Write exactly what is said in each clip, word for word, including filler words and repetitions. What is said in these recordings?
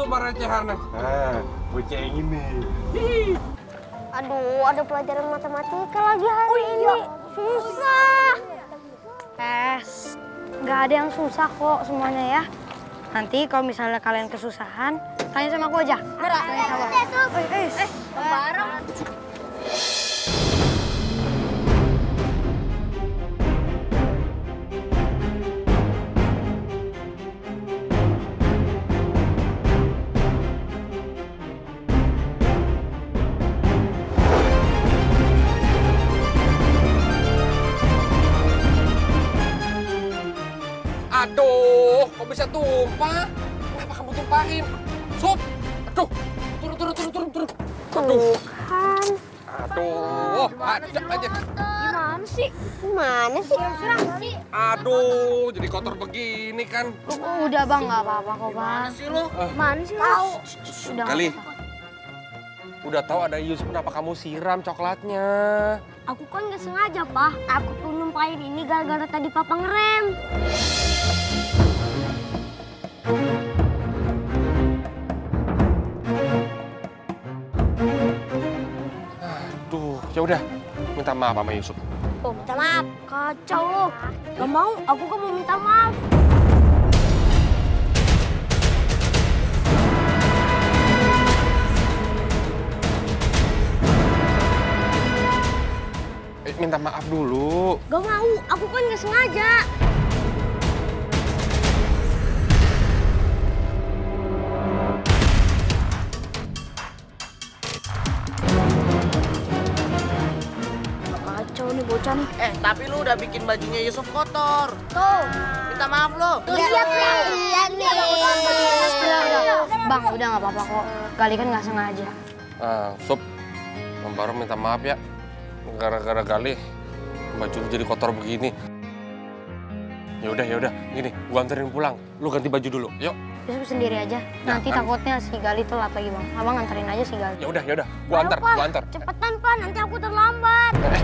tuh recehannya. Nah, bocah yang ini. Hihi. Aduh, ada pelajaran matematika lagi hari oh, iya. ini. Susah. Eh, nggak ada yang susah kok semuanya ya. Nanti kalau misalnya kalian kesusahan, tanya sama aku aja. Berat. Eh, eh, bareng. Aduh, kok bisa tumpah? Kenapa kamu tumpahin? Sup! Aduh, turun, turun, turun, turun, turun. Aduh. Kan. Aduh, ada aja. Gimana sih? Gimana sih? sih? Aduh, jadi kotor begini kan. Udah bang, nggak apa-apa kok bang. Mana sih lo? Mana sih tahu? Udah Kali. Udah tahu ada Yusuf, kenapa kamu siram coklatnya? Aku kan nggak sengaja, Pak. Aku tuh numpahin ini gara-gara tadi Papa ngerem. Aduh, ya udah. Minta maaf sama Yusuf. Oh, minta maaf. Kacau lo. Gak mau, aku kan mau minta maaf. Eh, minta maaf dulu. Gak mau, aku kan nggak sengaja. Kacau nih bocah nih. Eh, tapi lu udah bikin bajunya Yusuf kotor. Tuh. Minta maaf lo. Tuh siap nih. Iya nih. Bang, udah nggak apa-apa kok. Kali kan nggak sengaja. Ah, Sup. Bang Baru minta maaf ya. Gara-gara kali baju lu jadi kotor begini. Ya udah, ya udah. Gini, gua anterin pulang. Lu ganti baju dulu. Yuk. Yusuf sendiri aja. Nanti kan. takutnya si Gali telat lagi bang. Abang anterin aja si Gali. Ya udah, ya udah. Gua antar, Ayo, Pak. gua antar. Cepetan, Pak. Nanti aku terlambat. Eh,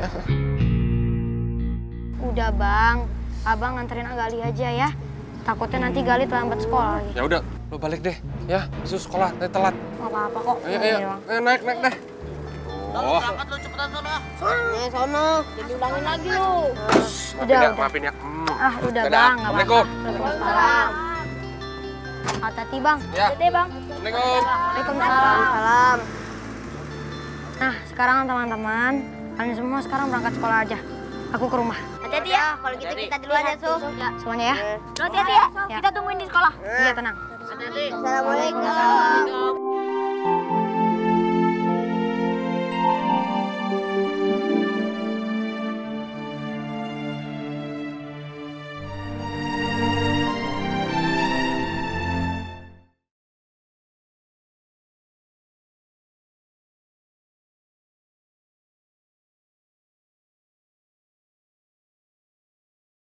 Udah bang, abang anterin Gali aja ya. Takutnya nanti Gali terlambat sekolah lagi. ya udah, lu balik deh. Ya, besok sekolah, nanti telat. Nggak apa-apa kok. Ayo, ayo. Iya, Bang. Ayo, naik, naik deh. Oh. Berangkat lu cepetan sana. Nih, sono. Jadi ulangin lagi lu. Maafin Udah, ya, udah. maafin ya. Hmm. Ah, udah Dadah. bang, nggak apa-apa. Assalamualaikum. Waalaikumsalam. Hati-hati bang. Ya. Deh, Bang. Assalamualaikum. Waalaikumsalam. Salam. Nah, sekarang teman-teman, kalian semua sekarang berangkat sekolah aja. Aku ke rumah. Hati-hati ya. Kalau gitu kita duluan ya, Su. Semuanya ya. Hati-hati ya. Ya. Kita tungguin di sekolah. Iya, tenang. Hati-hati. Assalamualaikum.